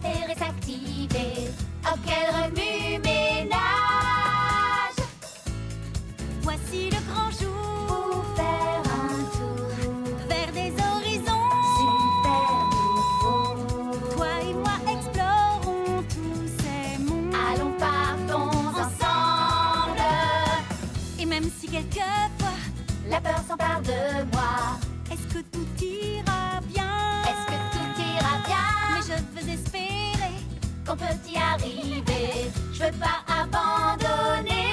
l'intérêt s'activer. Oh, quel remue-ménage! Voici le grand jour Pour faire un tour vers des horizons. super nouveau. Toi et moi explorons tous ces mondes. Allons, partons ensemble. Et même si quelquefois La peur s'empare de moi. est-ce que tout ira bien? Est-ce que tout ira bien? Mais je veux espérer Qu'on peut y arriver. Je veux pas abandonner.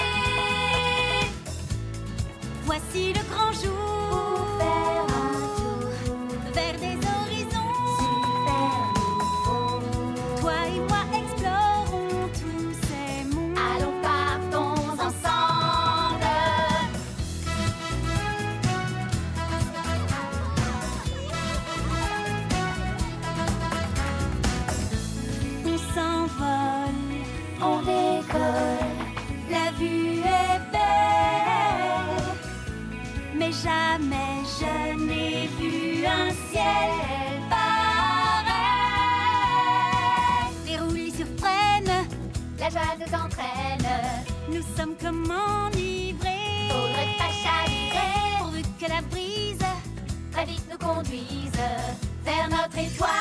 voici le grand jour Pour faire un tour vers des horizons. super nouveau. Toi et moi explorons tous ces mondes. Allons, partons ensemble. On s'envole, On décolle. la vue est belle, mais jamais je n'ai vu un ciel pareil. Les roulis surprennent, La joie nous entraîne. nous sommes comme enivrés. Faudrait pas chavirer. Pourvu que la brise Très vite nous conduise vers notre étoile.